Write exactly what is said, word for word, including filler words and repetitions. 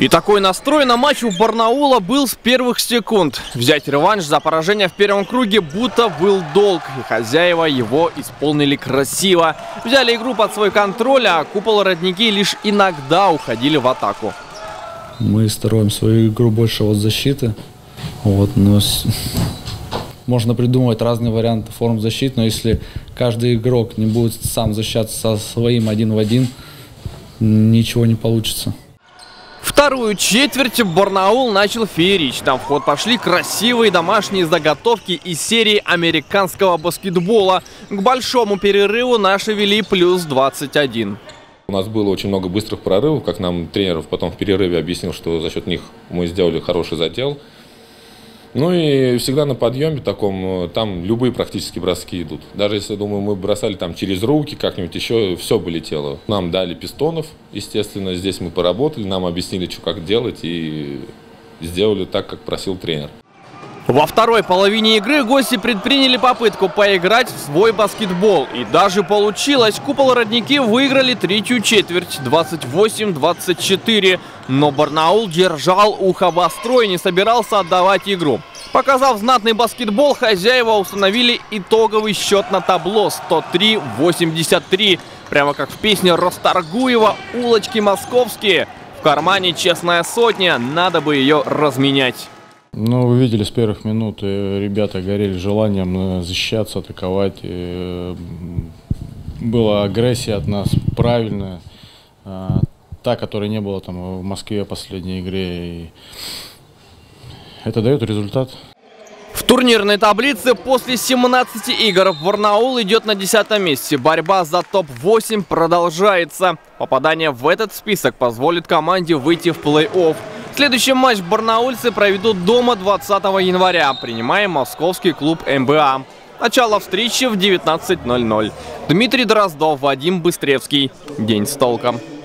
И такой настрой на матч у Барнаула был с первых секунд. Взять реванш за поражение в первом круге будто был долг. И хозяева его исполнили красиво. Взяли игру под свой контроль, а купол-родники лишь иногда уходили в атаку. Мы строим свою игру больше от защиты. Вот, но можно придумывать разные варианты форм защиты, но если каждый игрок не будет сам защищаться со своим один в один, ничего не получится. Вторую четверть Барнаул начал феерично. В ход пошли красивые домашние заготовки из серии американского баскетбола. К большому перерыву наши вели плюс двадцать один. У нас было очень много быстрых прорывов, как нам тренер потом в перерыве объяснил, что за счет них мы сделали хороший задел. Ну и всегда на подъеме таком, там любые практически броски идут. Даже если, думаю, мы бросали там через руки, как-нибудь еще, все бы летело. Нам дали пистонов, естественно, здесь мы поработали, нам объяснили, что как делать, и сделали так, как просил тренер. Во второй половине игры гости предприняли попытку поиграть в свой баскетбол. И даже получилось. Купол-родники выиграли третью четверть двадцать восемь двадцать четыре. Но Барнаул держал ухо востро и не собирался отдавать игру. Показав знатный баскетбол, хозяева установили итоговый счет на табло сто три восемьдесят три. Прямо как в песне Расторгуева «Улочки московские». В кармане честная сотня, надо бы ее разменять. Ну, вы видели с первых минут, ребята горели желанием защищаться, атаковать. Была агрессия от нас правильная, та, которой не было там в Москве в последней игре. И это дает результат. В турнирной таблице после семнадцати игр Барнаул идет на десятом месте. Борьба за топ восемь продолжается. Попадание в этот список позволит команде выйти в плей-офф. Следующий матч барнаульцы проведут дома двадцатого января, принимая московский клуб эм бэ а. Начало встречи в девятнадцать ноль ноль. Дмитрий Дроздов, Вадим Быстревский. День с толком.